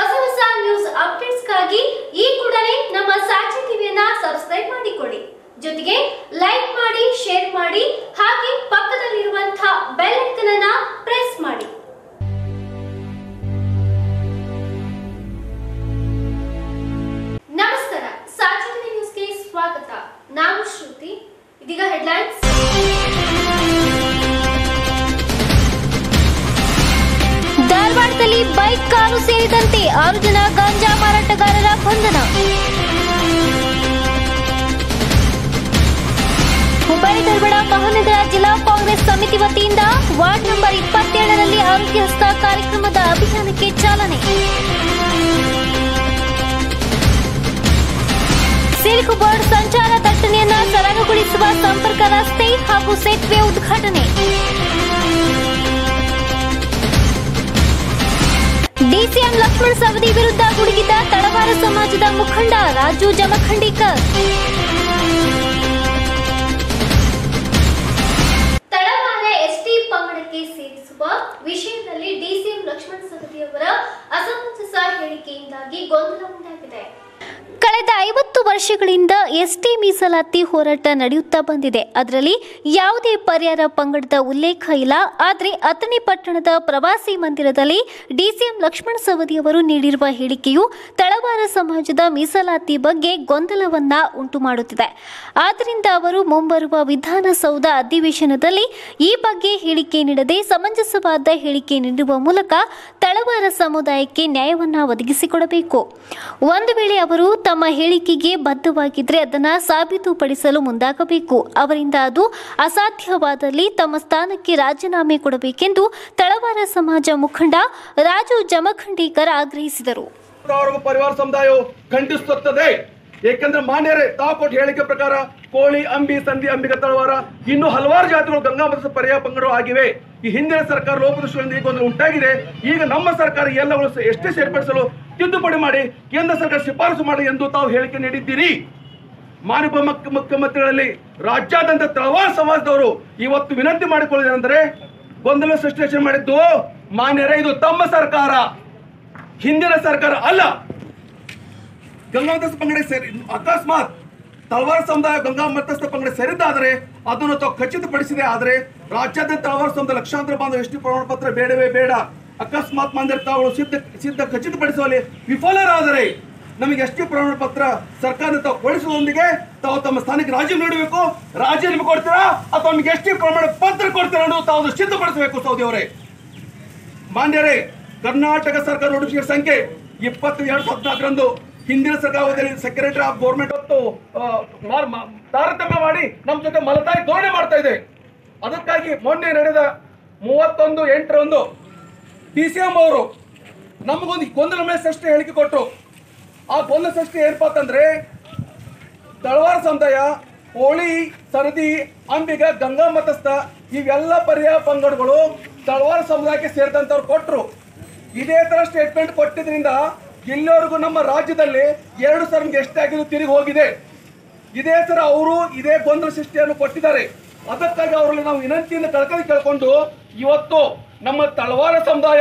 ಹೊಸ ನ್ಯೂಸ್ ಅಪ್ಡೇಟ್ಸ್ಗಾಗಿ ಈ ಕೂಡಲೇ ನಮ್ಮ ಸಾಕ್ಷಿ ಟಿವಿಯನ್ನ ಸಬ್ಸ್ಕ್ರೈಬ್ ಮಾಡಿಕೊಳ್ಳಿ. ಜೊತೆಗೆ ಲೈಕ್ ಮಾಡಿ, ಶೇರ್ ಮಾಡಿ, ಹಾಗೆ ಪಕ್ಕದಲ್ಲಿರುವಂತಹ ಬೆಲ್ ಐಕಾನ್ ಅನ್ನು ಪ್ರೆಸ್ ಮಾಡಿ. ನಮಸ್ಕಾರ, ಸಾಕ್ಷಿ ಟಿವಿ ನ್ಯೂಸ್ಗೆ ಸ್ವಾಗತ. ನಾನು ಶ್ರುತಿ. ಇದೀಗ ಹೆಡ್ಲೈನ್ಸ್. ಧಾರವಾಡದಲ್ಲಿ ಬೈಕ್, ಕಾರು ಸೇರಿದಂತೆ 6 ಜನ ಗಾಂಜಾ ಮಾರಾಟಗಾರರ ಬಂಧನ. ಹುಬ್ಬಳ್ಳಿ ಧಾರವಾಡ ಮಹಾನಗರ ಜಿಲ್ಲಾ ಕಾಂಗ್ರೆಸ್ ಸಮಿತಿ ವತಿಯಿಂದ ವಾರ್ಡ್ ನಂಬರ್ 27ರಲ್ಲಿ ಆರೋಗ್ಯ ಹಸ್ತ ಕಾರ್ಯಕ್ರಮದ ಅಭಿಯಾನಕ್ಕೆ ಚಾಲನೆ. ಸಿಲ್ಕ್ ಬೋರ್ಡ್ ಸಂಚಾರ ದಟ್ಟಣೆಯನ್ನ ಸರಾಗಗೊಳಿಸುವ ಸಂಪರ್ಕ ರಸ್ತೆ ಹಾಗೂ ಸೇತುವೆ ಉದ್ಘಾಟನೆ. ಡಿಸಿಎಂ ಲಕ್ಷ್ಮಣ ಸವದಿ ವಿರುದ್ಧ ಗುಡುಗಿದ ತಳವಾರ ಸಮಾಜದ ಮುಖಂಡ ರಾಜು ಜಮಖಂಡಿಕರ್. ತಳವಾರ ಎಸ್ಟಿ ಪಂಗಡಕ್ಕೆ ಸೇರಿಸುವ ವಿಷಯದಲ್ಲಿ ಡಿಸಿಎಂ ಲಕ್ಷ್ಮಣ ಸವದಿ ಅವರ ಅಸಮಂಜಸ ಹೇಳಿಕೆಯಿಂದಾಗಿ ಗೊಂದಲ ಉಂಟಾಗಿದೆ. ಕಳೆದ 50 ವರ್ಷಗಳಿಂದ ಎಸ್ಟಿ ಮೀಸಲಾತಿ ಹೋರಾಟ ನಡೆಯುತ್ತಾ ಬಂದಿದೆ. ಅದರಲ್ಲಿ ಯಾವುದೇ ಪರಿಹಾರ ಪಂಗಡದ ಉಲ್ಲೇಖ ಇಲ್ಲ. ಆದರೆ ಅಥಣಿ ಪಟ್ಟಣದ ಪ್ರವಾಸಿ ಮಂದಿರದಲ್ಲಿ ಡಿಸಿಎಂ ಲಕ್ಷ್ಮಣ ಸವದಿ ಅವರು ನೀಡಿರುವ ಹೇಳಿಕೆಯು ತಳವಾರ ಸಮಾಜದ ಮೀಸಲಾತಿ ಬಗ್ಗೆ ಗೊಂದಲವನ್ನ ಉಂಟು ಮಾಡುತ್ತಿದೆ. ಆದ್ದರಿಂದ ಅವರು ಮುಂಬರುವ ವಿಧಾನಸೌಧ ಅಧಿವೇಶನದಲ್ಲಿ ಈ ಬಗ್ಗೆ ಹೇಳಿಕೆ ನೀಡದೆ ಸಮಂಜಸವಾದ ಹೇಳಿಕೆ ನೀಡುವ ಮೂಲಕ ತಳವಾರ ಸಮುದಾಯಕ್ಕೆ ನ್ಯಾಯವನ್ನ ಒದಗಿಸಿಕೊಡಬೇಕು. ಒಂದು ವೇಳೆ ಅವರು ತಮ್ಮ ಹೇಳಿಕೆಗೆ ಬದ್ಧವಾಗಿದ್ದರೆ ಅದನ್ನು ಸಾಬೀತುಪಡಿಸಲು ಮುಂದಾಗಬೇಕು. ಅವರಿಂದ ಅದು ಅಸಾಧ್ಯವಾದಲ್ಲಿ ತಮ್ಮ ಸ್ಥಾನಕ್ಕೆ ರಾಜೀನಾಮೆ ಕೊಡಬೇಕೆಂದು ತಳವಾರ ಸಮಾಜ ಮುಖಂಡ ರಾಜು ಜಮಖಂಡಿಕರ್ ಆಗ್ರಹಿಸಿದರು. ಪರಿವಾರ ಸಮುದಾಯವು ಖಂಡಿಸುತ್ತದೆ. ಏಕೆಂದ್ರೆ ಮಾನ್ಯರೇ, ತಾವು ಕೊಟ್ಟ ಹೇಳಿಕೆ ಪ್ರಕಾರ ಕೋಳಿ, ಅಂಬಿ, ಸಂಧಿ, ಅಂಬಿಗ, ತಳವಾರ ಇನ್ನೂ ಹಲವಾರು ಜಾತಿಗಳು ಗಂಗಾ ಮತ ಪರ್ಯಾಯ ಪಂಗಡಗಳು ಆಗಿವೆ. ಈ ಹಿಂದಿನ ಸರ್ಕಾರ ಲೋಪದೋಷಗಳಿಂದ ಈಗ ಒಂದು ಉಂಟಾಗಿದೆ. ಈಗ ನಮ್ಮ ಸರ್ಕಾರ ಎಲ್ಲಗಳು ಎಷ್ಟೇ ಸೇರ್ಪಡಿಸಲು ತಿದ್ದುಪಡಿ ಮಾಡಿ ಕೇಂದ್ರ ಸರ್ಕಾರ ಶಿಫಾರಸು ಮಾಡಿ ಎಂದು ತಾವು ಹೇಳಿಕೆ ನೀಡಿದ್ದೀರಿ. ಮಾನ್ಯ ಮುಖ್ಯಮಂತ್ರಿಗಳಲ್ಲಿ ರಾಜ್ಯಾದ್ಯಂತ ತಳವಾರ ಸಮಾಜದವರು ಇವತ್ತು ವಿನಂತಿ ಮಾಡಿಕೊಳ್ಳುವುದೇನೆಂದರೆ, ಗೊಂದಲ ಸೃಷ್ಟಿ ಮಾಡಿದ್ದು ಮಾನ್ಯರೇ, ಇದು ತಮ್ಮ ಸರ್ಕಾರ, ಹಿಂದಿನ ಸರ್ಕಾರ ಅಲ್ಲ. ಗಂಗಾ ಮತಸ್ಥ ಪಂಗಡ ಸೇರಿ ಅಕಸ್ಮಾತ್ ತಳವಾರ ಸಮುದಾಯ ಗಂಗಾ ಮತಸ್ಥ ಪಂಗಡ ಸೇರಿದ್ದಾದರೆ ಅದನ್ನು ತಾವು ಖಚಿತಪಡಿಸಿದೆ. ಆದರೆ ರಾಜ್ಯಾದ್ಯಂತ ತಳವಾರ ಸಮುದಾಯ ಲಕ್ಷಾಂತರ ಬಾಂಧವ ಎಸ್ಟಿ ಪ್ರಮಾಣ ಪತ್ರ ಬೇಡವೇ ಬೇಡ. ಅಕಸ್ಮಾತ್ ಮಂದಿರ ತಾವು ಸಿದ್ಧ ಖಚಿತಪಡಿಸುವಲ್ಲಿ ವಿಫಲರಾದರೆ ನಮಗೆ ಎಸ್ಟಿ ಪ್ರಮಾಣ ಪತ್ರ ಸರ್ಕಾರ ತಾವು ಕೊಡಿಸುವುದರೊಂದಿಗೆ ತಾವು ತಮ್ಮ ಸ್ಥಾನಕ್ಕೆ ರಾಜೀನಾಮೆ ನೀಡಬೇಕು. ರಾಜೀನಾಮೆ ಕೊಡ್ತೀರಾ ಅಥವಾ ನಮಗೆ ಎಸ್ಟಿ ಪ್ರಮಾಣ ಪತ್ರ ಕೊಡ್ತೀರಾ ಅನ್ನೋದು ತಾವು ಸಿದ್ಧಪಡಿಸಬೇಕು. ಸೌದಿ ಅವರೇ, ಮಾನ್ಯರೇ, ಕರ್ನಾಟಕ ಸರ್ಕಾರ ನೋಟಿಫಿಕೇಶನ್ ಸಂಖ್ಯೆ 20/2014ರಂದು ಹಿಂದಿನ ಸರ್ಕಾರದಲ್ಲಿ ಸೆಕ್ರೆಟರಿ ಆಫ್ ಗೌರ್ಮೆಂಟ್ ಹೊತ್ತು ತಾರತಮ್ಯ ಮಾಡಿ ನಮ್ಮ ಜೊತೆ ಮಲತಾಯಿ ಧೋರಣೆ ಮಾಡ್ತಾ ಇದೆ. ಅದಕ್ಕಾಗಿ ಮೊನ್ನೆ ನಡೆದ 31/8ರಂದು ಡಿಸಿಎಂ ಅವರು ನಮಗೊಂದು ಗೊಂದಲ ಮೇಲೆ ಸೃಷ್ಟಿ ಹೇಳಿಕೆ ಕೊಟ್ಟರು. ಆ ಗೊಂದಲ ಸೃಷ್ಟಿ ಏನಪ್ಪಾ ಅಂತಂದ್ರೆ, ತಳವಾರ ಸಮುದಾಯ ಹೋಳಿ, ಸರದಿ, ಅಂಬಿಗ, ಗಂಗಾ ಮತಸ್ಥ ಇವೆಲ್ಲ ಪರ್ಯಾಯ ಪಂಗಡಗಳು ತಳವಾರ ಸಮುದಾಯಕ್ಕೆ ಸೇರಿದಂತವ್ರು ಕೊಟ್ಟರು. ಇದೇ ತರ ಸ್ಟೇಟ್ಮೆಂಟ್ ಕೊಟ್ಟಿದ್ರಿಂದ ಇಲ್ಲಿವರೆಗೂ ನಮ್ಮ ರಾಜ್ಯದಲ್ಲಿ 2 ಸಲ ಎಷ್ಟಾಗಿದ್ದು ತಿರುಗಿ ಹೋಗಿದೆ. ಇದೇ ತರ ಅವರು ಇದೇ ಗೊಂದಲ ಸೃಷ್ಟಿಯನ್ನು ಕೊಟ್ಟಿದ್ದಾರೆ. ಅದಕ್ಕಾಗಿ ಅವರಲ್ಲಿ ನಾವು ವಿನಂತಿಯಿಂದ ಕಳ್ಕಳಿ ಕೇಳ್ಕೊಂಡು ಇವತ್ತು ನಮ್ಮ ತಳವಾರ ಸಮುದಾಯ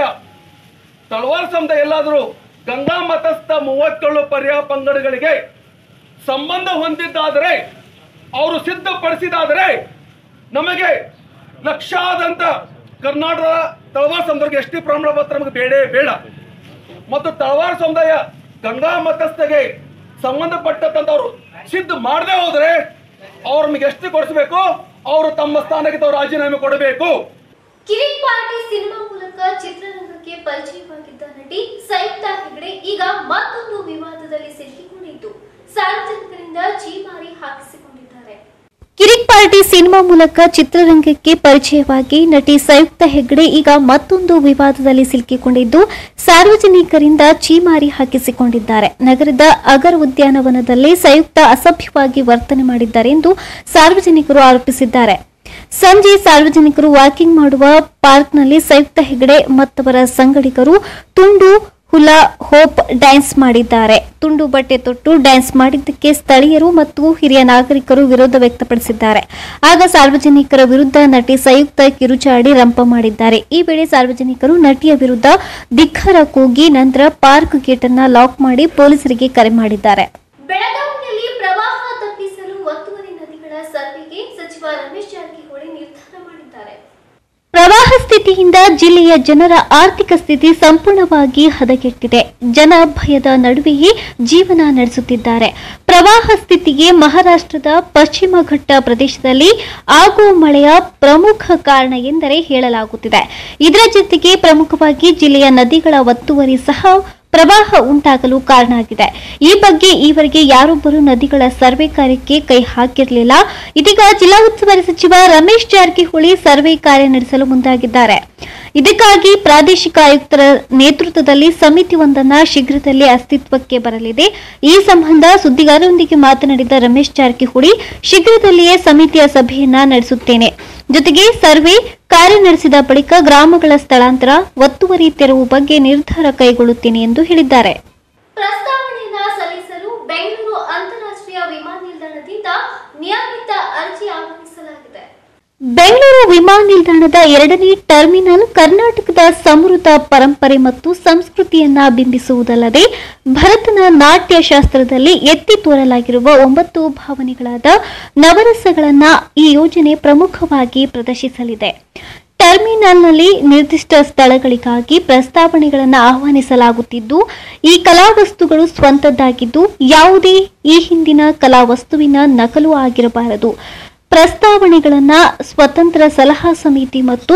ಎಲ್ಲಾದರೂ ಗಂಗಾ ಮತಸ್ಥ 37 ಪರ್ಯಾಯ ಪಂಗಡಗಳಿಗೆ ಸಂಬಂಧ ಹೊಂದಿದ್ದಾದರೆ, ಅವರು ಸಿದ್ಧಪಡಿಸಿದಾದರೆ ನಮಗೆ ಲಕ್ಷಾದಂತ ಕರ್ನಾಟಕದ ತಳವಾರ ಸಮುದಾಯಕ್ಕೆ ಎಸ್ಟಿ ಪ್ರಮಾಣ ಪತ್ರ ನಮಗೆ ಬೇಡ. ಮತ್ತು ತಳವಾರ ಸಮುದಾಯ ಗಂಗಾ ಮತಸ್ಥಗೆ ಸಂಬಂಧಪಟ್ಟಂತವರು ಸಿದ್ಧ ಮಾಡದೆ ಹೋದರೆ ಅವ್ರ ನಮಗೆ ಎಷ್ಟು ಕೊಡಿಸಬೇಕು, ಅವರು ತಮ್ಮ ಸ್ಥಾನಕ್ಕೆ ತಾವು ರಾಜೀನಾಮೆ ಕೊಡಬೇಕು. ಕಿರಿಕ್ ಪಾರ್ಟಿ ಸಿನಿಮಾ ಮೂಲಕ ಚಿತ್ರರಂಗಕ್ಕೆ ಪರಿಚಯವಾಗಿದ್ದ ನಟಿ ಸಂಯುಕ್ತಾ ಹೆಗ್ಡೆ ಈಗ ಮತ್ತೊಂದು ವಿವಾದದಲ್ಲಿ ಸಿಲುಕಿಕೊಂಡಿದ್ದು ಸಾರ್ವಜನಿಕರಿಂದ ಛೀಮಾರಿ ಹಾಕಿಸಿಕೊಂಡಿದ್ದಾರೆ. ಕಿರಿಕ್ ಪಾರ್ಟಿ ಸಿನಿಮಾ ಮೂಲಕ ಚಿತ್ರರಂಗಕ್ಕೆ ಪರಿಚಯವಾಗಿ ನಟಿ ಸಂಯುಕ್ತಾ ಹೆಗ್ಡೆ ಈಗ ಮತ್ತೊಂದು ವಿವಾದದಲ್ಲಿ ಸಿಲುಕಿಕೊಂಡಿದ್ದು ಸಾರ್ವಜನಿಕರಿಂದ ಛೀಮಾರಿ ಹಾಕಿಸಿಕೊಂಡಿದ್ದಾರೆ. ನಗರದ ಅಗರ್ ಉದ್ಯಾನವನದಲ್ಲಿ ಸಂಯುಕ್ತಾ ಅಸಭ್ಯವಾಗಿ ವರ್ತನೆ ಮಾಡಿದ್ದಾರೆ ಎಂದು ಸಾರ್ವಜನಿಕರು ಆರೋಪಿಸಿದ್ದಾರೆ. ಸಂಜೆ ಸಾರ್ವಜನಿಕರು ವಾಕಿಂಗ್ ಮಾಡುವ ಪಾರ್ಕ್ನಲ್ಲಿ ಸಂಯುಕ್ತಾ ಹೆಗ್ಡೆ ಮತ್ತವರ ಸಂಗಡಿಗರು ತುಂಡು ಹುಲಾ ಹೋಪ್ ಡ್ಯಾನ್ಸ್ ಮಾಡಿದ್ದಾರೆ. ತುಂಡು ಬಟ್ಟೆ ತೊಟ್ಟು ಡ್ಯಾನ್ಸ್ ಮಾಡಿದ್ದಕ್ಕೆ ಸ್ಥಳೀಯರು ಮತ್ತು ಹಿರಿಯ ನಾಗರಿಕರು ವಿರೋಧ ವ್ಯಕ್ತಪಡಿಸಿದ್ದಾರೆ. ಆಗ ಸಾರ್ವಜನಿಕರ ವಿರುದ್ಧ ನಟಿ ಸಂಯುಕ್ತ ಕಿರುಚಾಡಿ ರಂಪ ಮಾಡಿದ್ದಾರೆ. ಈ ವೇಳೆ ಸಾರ್ವಜನಿಕರು ನಟಿಯ ವಿರುದ್ಧ ಧಿಕ್ಕಾರ ಕೂಗಿ ನಂತರ ಪಾರ್ಕ್ ಗೇಟ್ ಅನ್ನು ಲಾಕ್ ಮಾಡಿ ಪೊಲೀಸರಿಗೆ ಕರೆ ಮಾಡಿದ್ದಾರೆ. ಬೆಳಗಾವಿಯಲ್ಲಿ ಪ್ರವಾಹ ತಪ್ಪಿಸಲು ಒತ್ತುವರಿ ನದಿಗಳ ಸರ್ವೆಗೆ ಸಚಿವ ರಮೇಶ್ ಜಾರಕಿಹೊಳಿ ನಿರ್ಧಾರ ಮಾಡಿದ್ದಾರೆ. ಪ್ರವಾಹ ಸ್ಥಿತಿಯಿಂದ ಜಿಲ್ಲೆಯ ಜನರ ಆರ್ಥಿಕ ಸ್ಥಿತಿ ಸಂಪೂರ್ಣವಾಗಿ ಹದಗೆಟ್ಟಿದೆ. ಜನ ಭಯದ ನಡುವೆಯೇ ಜೀವನ ನಡೆಸುತ್ತಿದ್ದಾರೆ. ಪ್ರವಾಹ ಸ್ಥಿತಿಗೆ ಮಹಾರಾಷ್ಟ್ರದ ಪಶ್ಚಿಮ ಘಟ್ಟ ಪ್ರದೇಶದಲ್ಲಿ ಆಗುವ ಮಳೆಯ ಪ್ರಮುಖ ಕಾರಣ ಎಂದರೆ ಹೇಳಲಾಗುತ್ತಿದೆ. ಇದರ ಜೊತೆಗೆ ಪ್ರಮುಖವಾಗಿ ಜಿಲ್ಲೆಯ ನದಿಗಳ ಒತ್ತುವರಿ ಸಹ ಪ್ರವಾಹ ಉಂಟಾಗಲು ಕಾರಣ ಆಗಿದೆ. ಈ ಬಗ್ಗೆ ಈವರೆಗೆ ಯಾರೊಬ್ಬರು ನದಿಗಳ ಸರ್ವೆ ಕಾರ್ಯಕ್ಕೆ ಕೈ ಹಾಕಿರಲಿಲ್ಲ. ಇದೀಗ ಜಿಲ್ಲಾ ಉಸ್ತುವಾರಿ ಸಚಿವ ರಮೇಶ್ ಜಾರಕಿಹೊಳಿ ಸರ್ವೆ ಕಾರ್ಯ ನಡೆಸಲು ಮುಂದಾಗಿದ್ದಾರೆ. ಇದಕ್ಕಾಗಿ ಪ್ರಾದೇಶಿಕ ಆಯುಕ್ತರ ನೇತೃತ್ವದಲ್ಲಿ ಸಮಿತಿಯೊಂದನ್ನು ಶೀಘ್ರದಲ್ಲೇ ಅಸ್ತಿತ್ವಕ್ಕೆ ಬರಲಿದೆ. ಈ ಸಂಬಂಧ ಸುದ್ದಿಗಾರರೊಂದಿಗೆ ಮಾತನಾಡಿದ ರಮೇಶ್ ಜಾರಕಿಹೊಳಿ, ಶೀಘ್ರದಲ್ಲಿಯೇ ಸಮಿತಿಯ ಸಭೆಯನ್ನ ನಡೆಸುತ್ತೇನೆ. ಜೊತೆಗೆ ಸರ್ವೆ ಕಾರ್ಯ ನಡೆಸಿದ ಬಳಿಕ ಗ್ರಾಮಗಳ ಸ್ಥಳಾಂತರ, ಒತ್ತುವರಿ ತೆರವು ಬಗ್ಗೆ ನಿರ್ಧಾರ ಕೈಗೊಳ್ಳುತ್ತೇನೆ ಎಂದು ಹೇಳಿದ್ದಾರೆ. ಪ್ರಸ್ತಾವನೆಯನ್ನು ಸಲ್ಲಿಸಲು ಬೆಂಗಳೂರು ಅಂತಾರಾಷ್ಟ್ರೀಯ ವಿಮಾನ ನಿಲ್ದಾಣದಿಂದ ನಿಯಮಿತ ಅರ್ಜಿ ಆಹ್ವಾನಿಸಲಾಗಿದೆ. ಬೆಂಗಳೂರು ವಿಮಾನ ನಿಲ್ದಾಣದ 2ನೇ ಟರ್ಮಿನಲ್ ಕರ್ನಾಟಕದ ಸಮೃದ್ಧ ಪರಂಪರೆ ಮತ್ತು ಸಂಸ್ಕೃತಿಯನ್ನ ಬಿಂಬಿಸುವುದಲ್ಲದೆ ಭರತನ ನಾಟ್ಯ ಶಾಸ್ತ್ರದಲ್ಲಿ ಎತ್ತಿ ತೋರಲಾಗಿರುವ 9 ಭಾವನೆಗಳಾದ ನವರಸಗಳನ್ನ ಈ ಯೋಜನೆ ಪ್ರಮುಖವಾಗಿ ಪ್ರದರ್ಶಿಸಲಿದೆ. ಟರ್ಮಿನಲ್ನಲ್ಲಿ ನಿರ್ದಿಷ್ಟ ಸ್ಥಳಗಳಿಗಾಗಿ ಪ್ರಸ್ತಾವನೆಗಳನ್ನು ಆಹ್ವಾನಿಸಲಾಗುತ್ತಿದ್ದು, ಈ ಕಲಾವಸ್ತುಗಳು ಸ್ವಂತದ್ದಾಗಿದ್ದು ಯಾವುದೇ ಈ ಹಿಂದಿನ ಕಲಾವಸ್ತುವಿನ ನಕಲು ಆಗಿರಬಾರದು. ಪ್ರಸ್ತಾವನೆಗಳನ್ನು ಸ್ವತಂತ್ರ ಸಲಹಾ ಸಮಿತಿ ಮತ್ತು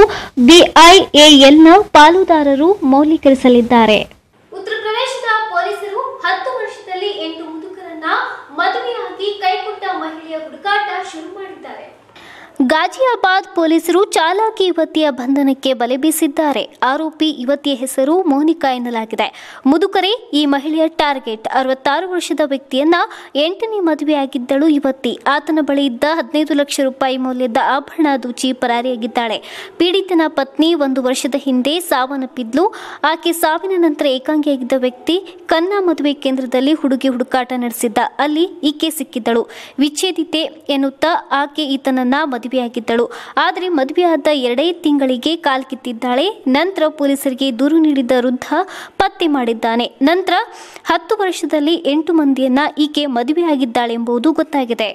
ಬಿಐಎಎಲ್ನ ಪಾಲುದಾರರು ಮೌಲ್ಯೀಕರಿಸಲಿದ್ದಾರೆ. ಉತ್ತರ ಪ್ರದೇಶದ ಪೊಲೀಸರು 10 ವರ್ಷದಲ್ಲಿ 8 ಮುದುಕರನ್ನ ಮದುವೆಯಾಗಿ ಕೈಕೊಟ್ಟ ಮಹಿಳೆಯ ಹುಡುಕಾಟ ಶುರು ಮಾಡಿದ್ದಾರೆ. ಗಾಜಿಯಾಬಾದ್ ಪೊಲೀಸರು ಚಾಲಾಕಿ ಯುವತಿಯ ಬಂಧನಕ್ಕೆ ಬಲೆ ಬೀಸಿದ್ದಾರೆ. ಆರೋಪಿ ಯುವತಿಯ ಹೆಸರು ಮೋನಿಕಾ ಎನ್ನಲಾಗಿದೆ. ಮುದುಕರೇ ಈ ಮಹಿಳೆಯ ಟಾರ್ಗೆಟ್. 66 ವರ್ಷದ ವ್ಯಕ್ತಿಯನ್ನ 8ನೇ ಮದುವೆಯಾಗಿದ್ದಳು ಯುವತಿ. ಆತನ ಬಳಿ ಇದ್ದ 15 ಲಕ್ಷ ರೂಪಾಯಿ ಮೌಲ್ಯದ ಆಭರಣ ದೋಚಿ ಪರಾರಿಯಾಗಿದ್ದಾಳೆ. ಪೀಡಿತನ ಪತ್ನಿ 1 ವರ್ಷದ ಹಿಂದೆ ಸಾವನ್ನಪ್ಪಿದ್ಲು. ಆಕೆ ಸಾವಿನ ನಂತರ ಏಕಾಂಗಿಯಾಗಿದ್ದ ವ್ಯಕ್ತಿ ಕನ್ನಾ ಮದುವೆ ಕೇಂದ್ರದಲ್ಲಿ ಹುಡುಗಿ ಹುಡುಕಾಟ ನಡೆಸಿದ್ದ. ಅಲ್ಲಿ ಈಕೆ ಸಿಕ್ಕಿದ್ದಳು. ವಿಚ್ಛೇದಿತೆ ಎನ್ನುತ್ತಾ ಆಕೆ ಈತನನ್ನ ಮದುವೆಯಾಗಿದ್ದಳು. ಆದರೆ ಮದುವೆಯಾದ 2 ತಿಂಗಳಿಗೆ ಕಾಲ್ಕಿತ್ತಿದ್ದಾಳೆ. ನಂತರ ಪೊಲೀಸರಿಗೆ ದೂರು ನೀಡಿದ್ದ ವೃದ್ಧ ಪತ್ತೆ ಮಾಡಿದ್ದಾನೆ. ನಂತರ 10 ವರ್ಷದಲ್ಲಿ 8 ಮಂದಿಯನ್ನ ಈಕೆ ಮದುವೆಯಾಗಿದ್ದಾಳೆಂಬುದು ಗೊತ್ತಾಗಿದೆ.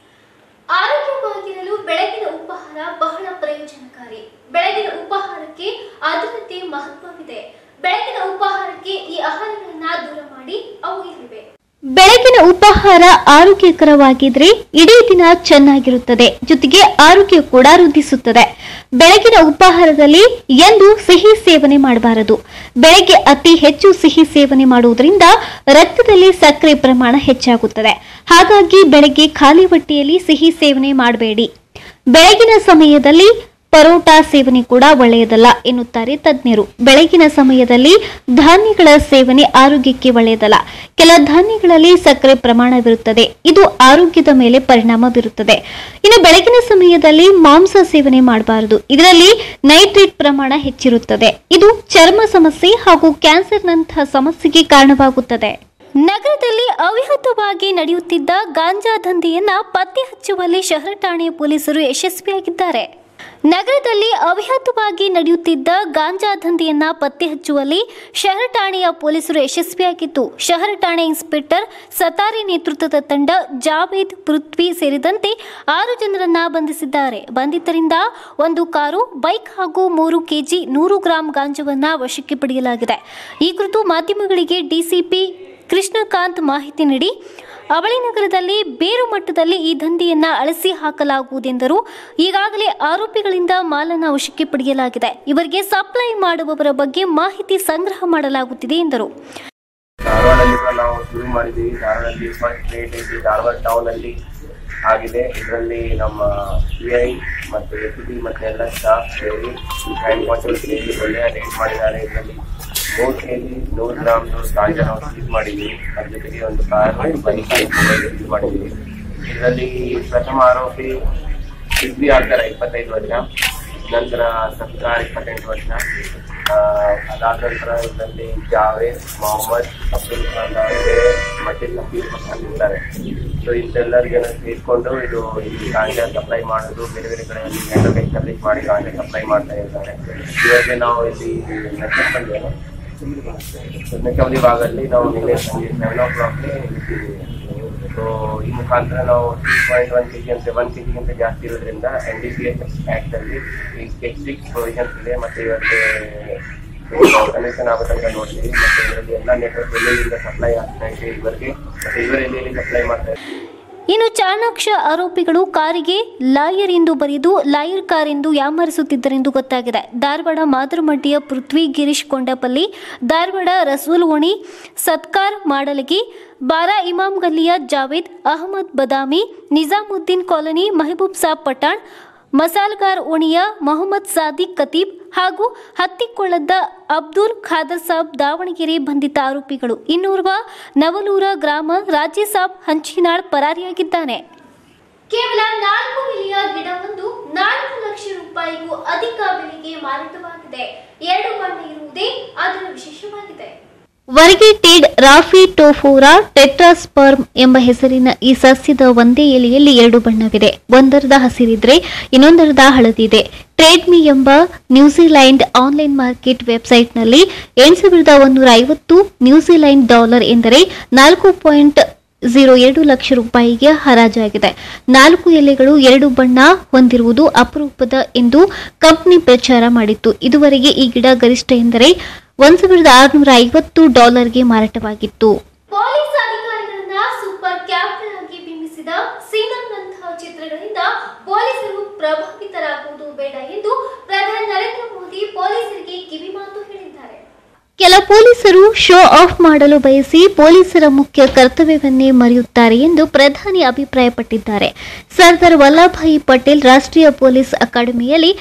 ಆರೋಗ್ಯವಾಗಿರಲು ಬೆಳಗಿನ ಉಪಹಾರ ಬಹಳ ಪ್ರಯೋಜನಕಾರಿ. ಬೆಳಗಿನ ಉಪಹಾರಕ್ಕೆ ಅದರದ್ದೇ ಮಹತ್ವವಿದೆ. ಬೆಳಗಿನ ಉಪಹಾರಕ್ಕೆ ಈ ಆಹಾರಗಳನ್ನ ದೂರ ಮಾಡಿ ಅವು ಇಲ್ಲಿವೆ. ಬೆಳಗಿನ ಉಪಹಾರ ಆರೋಗ್ಯಕರವಾಗಿದ್ರೆ ಇಡೀ ದಿನ ಚೆನ್ನಾಗಿರುತ್ತದೆ. ಜೊತೆಗೆ ಆರೋಗ್ಯ ಕೂಡ ವೃದ್ಧಿಸುತ್ತದೆ. ಬೆಳಗಿನ ಉಪಹಾರದಲ್ಲಿ ಎಂದು ಸಿಹಿ ಸೇವನೆ ಮಾಡಬಾರದು. ಬೆಳಗ್ಗೆ ಅತಿ ಹೆಚ್ಚು ಸಿಹಿ ಸೇವನೆ ಮಾಡುವುದರಿಂದ ರಕ್ತದಲ್ಲಿ ಸಕ್ಕರೆ ಪ್ರಮಾಣ ಹೆಚ್ಚಾಗುತ್ತದೆ. ಹಾಗಾಗಿ ಬೆಳಗ್ಗೆ ಖಾಲಿ ಹೊಟ್ಟೆಯಲ್ಲಿ ಸಿಹಿ ಸೇವನೆ ಮಾಡಬೇಡಿ. ಬೆಳಗಿನ ಸಮಯದಲ್ಲಿ ಪರೋಟಾ ಸೇವನೆ ಕೂಡ ಒಳ್ಳೆಯದಲ್ಲ ಎನ್ನುತ್ತಾರೆ ತಜ್ಞರು. ಬೆಳಗಿನ ಸಮಯದಲ್ಲಿ ಧಾನ್ಯಗಳ ಸೇವನೆ ಆರೋಗ್ಯಕ್ಕೆ ಒಳ್ಳೆಯದಲ್ಲ. ಕೆಲ ಧಾನ್ಯಗಳಲ್ಲಿ ಸಕ್ಕರೆ ಪ್ರಮಾಣವಿರುತ್ತದೆ. ಇದು ಆರೋಗ್ಯದ ಮೇಲೆ ಪರಿಣಾಮ ಬೀರುತ್ತದೆ. ಇನ್ನು ಬೆಳಗಿನ ಸಮಯದಲ್ಲಿ ಮಾಂಸ ಸೇವನೆ ಮಾಡಬಾರದು. ಇದರಲ್ಲಿ ನೈಟ್ರೇಟ್ ಪ್ರಮಾಣ ಹೆಚ್ಚಿರುತ್ತದೆ. ಇದು ಚರ್ಮ ಸಮಸ್ಯೆ ಹಾಗೂ ಕ್ಯಾನ್ಸರ್ನಂತಹ ಸಮಸ್ಯೆಗೆ ಕಾರಣವಾಗುತ್ತದೆ. ನಗರದಲ್ಲಿ ಅವ್ಯಾಹತವಾಗಿ ನಡೆಯುತ್ತಿದ್ದ ಗಾಂಜಾ ದಂಧೆಯನ್ನ ಪತ್ತೆ ಹಚ್ಚುವಲ್ಲಿ ಶಹರ ಠಾಣೆಯ ಪೊಲೀಸರು ಯಶಸ್ವಿಯಾಗಿದ್ದಾರೆ. ನಗರದಲ್ಲಿ ಅವ್ಯಾಹತವಾಗಿ ನಡೆಯುತ್ತಿದ್ದ ಗಾಂಜಾ ದಂಧೆಯನ್ನ ಪತ್ತೆ ಹಚ್ಚುವಲ್ಲಿ ಶಹರ ಠಾಣೆಯ ಪೊಲೀಸರು ಯಶಸ್ವಿಯಾಗಿದ್ದು, ಶಹರ ಠಾಣೆ ಇನ್ಸ್ಪೆಕ್ಟರ್ ಸತಾರಿ ನೇತೃತ್ವದ ತಂಡ ಜಾವೇದ್, ಪೃಥ್ವಿ ಸೇರಿದಂತೆ 6 ಜನರನ್ನ ಬಂಧಿಸಿದ್ದಾರೆ. ಬಂಧಿತರಿಂದ 1 ಕಾರು, ಬೈಕ್ ಹಾಗೂ 3 ಕೆಜಿ 100 ಗ್ರಾಂ ಗಾಂಜಾವನ್ನ ವಶಕ್ಕೆ ಪಡೆಯಲಾಗಿದೆ. ಈ ಕುರಿತು ಮಾಧ್ಯಮಗಳಿಗೆ ಡಿಸಿಪಿ ಕೃಷ್ಣಕಾಂತ್ ಮಾಹಿತಿ ನೀಡಿ, ಅವಳಿ ನಗರದಲ್ಲಿ ಬೇರು ಮಟ್ಟದಲ್ಲಿ ಈ ದಂಧೆಯನ್ನ ಅಳಿಸಿ ಹಾಕಲಾಗುವುದೆಂದರು. ಈಗಾಗಲೇ ಆರೋಪಿಗಳಿಂದ ಮಾಲನ್ನ ವಶಕ್ಕೆ ಪಡೆಯಲಾಗಿದೆ. ಇವರಿಗೆ ಸಪ್ಲೈ ಮಾಡುವವರ ಬಗ್ಗೆ ಮಾಹಿತಿ ಸಂಗ್ರಹ ಮಾಡಲಾಗುತ್ತಿದೆ ಎಂದರು. ಧಾರವಾಡಲ್ಲಿ ನಾವು ಶುರು ಮಾಡಿದ್ದೀವಿ. ಧಾರವಾಡದಲ್ಲಿ ಫಸ್ಟ್ ರೇಟ್ ಇದೆ, ಧಾರವಾಡ ಟೌನ್ ಅಲ್ಲಿ ಆಗಿದೆ. ಇದರಲ್ಲಿ ನಮ್ಮ PI ಮತ್ತು SPD ಮತ್ತು ಎಲ್ಲ ಸ್ಟಾಫ್ ಸೇರಿ ಹ್ಯಾಂಡ್ ಕಾನ್ಸ್ಟೇಬಲ್ ಸೇರಿ ಒಳ್ಳೆಯ ರೇಟ್ ಮಾಡಿದ್ದಾರೆ. ಇದರಲ್ಲಿ 3 ಕೆಜಿ 100 ಗ್ರಾಮ್ ಗಾಂಜಾ ನಾವು ಸೀಸ್ ಮಾಡಿದ್ದೀವಿ. ಅದ್ರ ಜೊತೆಗೆ 1 ಕಾರ್, ಬೈಕ್, ಮೊಬೈಲ್ ಸೀಸ್ ಮಾಡಿದ್ದೀವಿ. ಇದರಲ್ಲಿ ಪ್ರಥಮ ಆರೋಪಿ ಸಿದ್ವಿ ಆಗ್ತಾರೆ 25 ವರ್ಷ, ನಂತರ ಸರ್ಕಾರ 28 ವರ್ಷ, ಅದಾದ ನಂತರ ಇದರಲ್ಲಿ ಜಾವೇದ್, ಮೊಹಮ್ಮದ್, ಅಬ್ದುಲ್ ಖಾನ್, ಮಜಿದ್ ಹಫೀಜ್ ಇರ್ತಾರೆ. ಸೊ ಇಂತೆಲ್ಲರಿಗೆ ಸೇರಿಕೊಂಡು ಇದು ಇಲ್ಲಿ ಗಾಂಜಾ ಸಪ್ಲೈ ಮಾಡೋದು, ಬೇರೆ ಬೇರೆ ಕಡೆಯಲ್ಲಿ ನೆಟ್ವರ್ಕ್ ಎಸ್ಟಾಬ್ಲಿಷ್ ಮಾಡಿ ಗಾಂಜಾ ಸಪ್ಲೈ ಮಾಡ್ತಾ ಇರ್ತಾರೆ. ಇವರಿಗೆ ನಾವು ಇಲ್ಲಿ ನೆಕ್ಕಂಬಿ ಭಾಗದಲ್ಲಿ ನಾವು ನಿನ್ನೆ ಸಂಜೆ 7 o'clockಗೆ ಸೊ ಈ ಮುಖಾಂತರ ನಾವು 3.1 kg ಅಂತ 1 kg ಜಾಸ್ತಿ ಇರೋದ್ರಿಂದ NDPS ಆಕ್ಟ್ ಅಲ್ಲಿ ಸ್ಪೆಸಿಫಿಕ್ ಪ್ರೊವಿಷನ್ಸ್ ಇದೆ. ಮತ್ತೆ ಇವರಿಗೆ ಕನೆಕ್ಷನ್ ಆಗುತ್ತಂತ ನೋಡ್ತೀವಿ. ಮತ್ತೆ ಇದರಲ್ಲಿ ಎಲ್ಲ ನೆಟ್ವರ್ಕ್ ಎಲ್ಲೆಲ್ಲಿಂದ ಸಪ್ಲೈ ಆಗ್ತಾ ಇದೆ ಇವರಿಗೆ, ಮತ್ತೆ ಇವರು ಎಲ್ಲೆಲ್ಲಿ ಸಪ್ಲೈ ಮಾಡ್ತಾ ಇದ್ದಾರೆ. ಇನ್ನು ಚಾಣಾಕ್ಷ ಆರೋಪಿಗಳು ಕಾರಿಗೆ ಲಾಯರ್ ಎಂದು ಬರೆದು ಲಾಯರ್ ಕಾರ್ ಎಂದು ಯಾಮರಿಸುತ್ತಿದ್ದರೆಂದು ಗೊತ್ತಾಗಿದೆ. ಧಾರವಾಡ ಮಾದರಮಡ್ಡಿಯ ಪೃಥ್ವಿ ಗಿರೀಶ್ ಕೊಂಡಪಲ್ಲಿ, ಧಾರವಾಡ ರಸೂಲ್ ಓಣಿ ಸತ್ಕಾರ್ ಮಾಡಲಗಿ, ಬಾರಾ ಇಮಾಮ್ ಗಲ್ಲಿಯ ಜಾವೇದ್ ಅಹಮದ್ ಬದಾಮಿ, ನಿಜಾಮುದ್ದೀನ್ ಕಾಲೋನಿ ಮೆಹಬೂಬ್ ಸಾಬ್ ಪಠಾಣ್, ಮಸಾಲ್ಗಾರ್ ಓಣಿಯ ಮೊಹಮ್ಮದ್ ಸಾದಿಕ್ ಕತೀಬ್ ಹಾಗೂ ಹತ್ತಿಕೊಳ್ಳದ ಅಬ್ದುಲ್ ಖಾದರ್ ಸಾಬ್ ದಾವಣಗೆರೆ ಬಂಧಿತ ಆರೋಪಿಗಳು. ಇನ್ನೋರ್ವ ನವಲೂರ ಗ್ರಾಮ ರಾಜೇ ಸಾಬ್ ಹಂಚಿನಾಳ್ ಪರಾರಿಯಾಗಿದ್ದಾನೆ. ಕೇವಲ 4 ಎಲೆಯ ಗಿಡವೊಂದು 4 ಲಕ್ಷ ರೂಪಾಯಿಗೂ ಅಧಿಕ ಬೆಲೆಗೆ ಮಾರಾಟವಾಗಿದೆ. 2 ಬಣ್ಣ ಇರುವುದೇ ಅದರ ವಿಶೇಷವಾಗಿದೆ. ವರ್ಗೆಟೆಡ್ ರಾಫಿಟೋಫೋರಾ ಟೆಟ್ರಾಸ್ಪರ್ಮ್ ಎಂಬ ಹೆಸರಿನ ಈ ಸಸ್ಯದ ಒಂದೇ ಎಲೆಯಲ್ಲಿ 2 ಬಣ್ಣವಿದೆ. ಒಂದರದ ಹಸಿರಿದ್ರೆ ಇನ್ನೊಂದರದ ಹಳದಿ ಇದೆ. ಟ್ರೇಡ್ಮಿ ಎಂಬ ನ್ಯೂಜಿಲೆಂಡ್ ಆನ್ಲೈನ್ ಮಾರ್ಕೆಟ್ ವೆಬ್ಸೈಟ್ನಲ್ಲಿ 8,150 ನ್ಯೂಜಿಲೆಂಡ್ ಡಾಲರ್ ಎಂದರೆ 4.07 ಲಕ್ಷ ರೂಪಾಯಿಗೆ ಹರಾಜಾಗಿದೆ. 4 ಎಲೆಗಳು 2 ಬಣ್ಣ ಹೊಂದಿರುವುದು ಅಪರೂಪದ ಎಂದು ಕಂಪನಿ ಪ್ರಚಾರ ಮಾಡಿತ್ತು. ಇದುವರೆಗೆ ಈ ಗಿಡ ಗರಿಷ್ಠ ಎಂದರೆ $1,650ಗೆ ಮಾರಾಟವಾಗಿತ್ತು. ಪೊಲೀಸ್ ಅಧಿಕಾರಿಗಳನ್ನ ಸೂಪರ್ ಕ್ಯಾಪ್ಟನ್ ಆಗಿ ಬಿಂಬಿಸಿದ ಸಿಂಗಂನಂತಹ ಚಿತ್ರಗಳಿಂದ ಪೊಲೀಸರು ಪ್ರಭಾವಿತರಾಗುವುದು ಬೇಡ ಎಂದು ಪ್ರಧಾನಿ ನರೇಂದ್ರ ಮೋದಿ ಪೊಲೀಸರಿಗೆ ಕಿವಿಮಾತು ಹೇಳಿದ್ದಾರೆ. ಕೆಲ ಪೊಲೀಸರು ಶೋ ಆಫ್ ಮಾಡಲು ಬಯಸಿ ಪೊಲೀಸರ ಮುಖ್ಯ ಕರ್ತವ್ಯವನ್ನೇ ಮರೆಯುತ್ತಾರೆ ಎಂದು ಪ್ರಧಾನಿ ಅಭಿಪ್ರಾಯಪಟ್ಟಿದ್ದಾರೆ. ಸರ್ದಾರ್ ವಲ್ಲಭಭಾಯಿ ಪಟೇಲ್ ರಾಷ್ಟ್ರೀಯ ಪೊಲೀಸ್ ಅಕಾಡೆಮಿಯಲ್ಲಿ